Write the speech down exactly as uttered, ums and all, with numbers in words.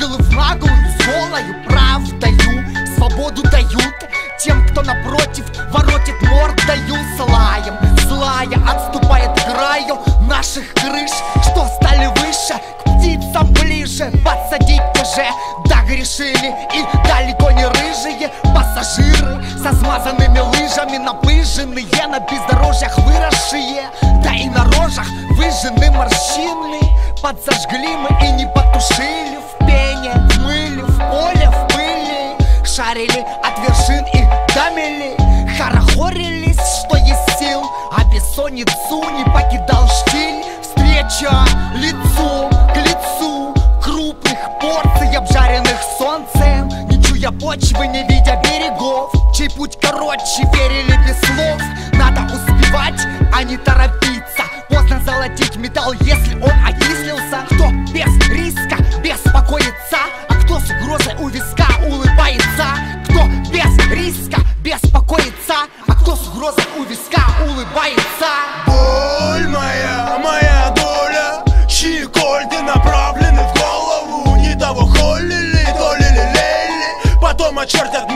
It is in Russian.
Ангелы в наглую, злою правдою свободу дают тем, кто напротив воротит мордою слаем. Злая отступает к краю наших крыш, что стали выше, к птицам ближе. Подсадить-то же догрешили и далеко не рыжие пассажиры со смазанными лыжами, напыженные на бездорожьях выросшие, да и на рожах выжжены морщины. Подзажгли мы и не потушили, в пене, в мыле, в поле, в пыли шарили от вершин и до мели, хорохорились, что есть сил, а бессонницу не покидал штиль. Встреча лицом к лицу крупных порций, обжаренных солнцем, не чуя почвы, не видя берегов, чей путь короче, верили без слов. Надо успевать, а не торопиться, поздно золотить металл, если он окислился. Кто без риска беспокоится, а кто с угрозой у виска улыбается. Кто без риска беспокоится, а кто с угрозой у виска улыбается. Боль моя, моя доля, чьи кольты направлены в голову. Не того холили, то ли лелели, потом очертят